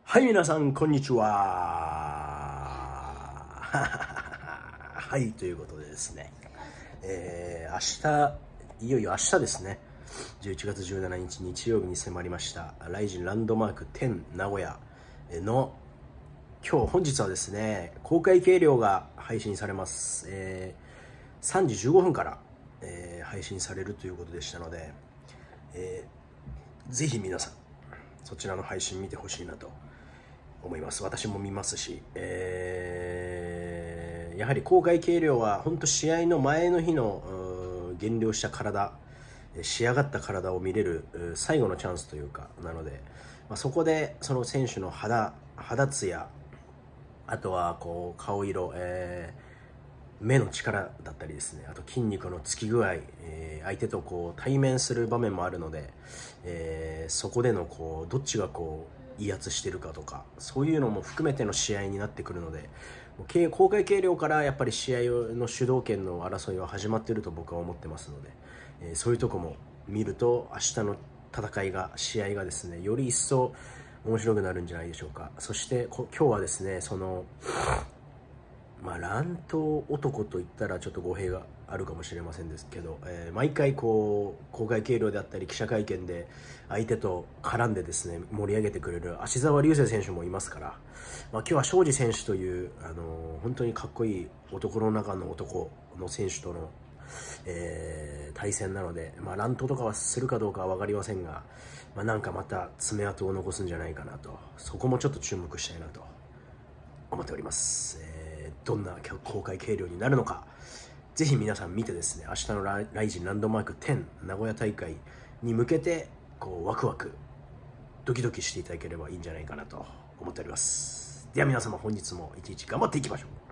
はい、皆さん、こんにちは。はい、ということでですね、明日、いよいよ明日ですね、11月17日日曜日に迫りました、ライジンランドマーク10名古屋の、本日はですね、公開計量が配信されます。3時15分から、配信されるということでしたので、ぜひ皆さん、そちらの配信見てほしいなと思います。私も見ますし、やはり公開計量は本当試合の前の日の減量した体、仕上がった体を見れる最後のチャンスというかなので、そこでその選手の肌ツヤ、あとはこう顔色、目の力だったりですね、あと筋肉のつき具合、相手とこう対面する場面もあるので、そこでのこうどっちがこう威圧してるかとか、そういうのも含めての試合になってくるので、公開計量からやっぱり試合の主導権の争いは始まっていると僕は思ってますので、そういうとこも見ると明日の試合がですね、より一層面白くなるんじゃないでしょうか。そして今日はですね、乱闘男と言ったらちょっと語弊があるかもしれませんですけど、毎回こう公開計量であったり記者会見で相手と絡んでですね盛り上げてくれる芦澤龍成選手もいますから、今日は庄司選手という本当にかっこいい男の中の男の選手との、対戦なので、乱闘とかはするかどうかは分かりませんが、なんかまた爪痕を残すんじゃないかなと、そこもちょっと注目したいなと思っております。どんな公開計量になるのか、ぜひ皆さん見てですね、明日のライジンランドマーク10名古屋大会に向けてこうワクワクドキドキしていただければいいんじゃないかなと思っております。では皆様、本日も一日頑張っていきましょう。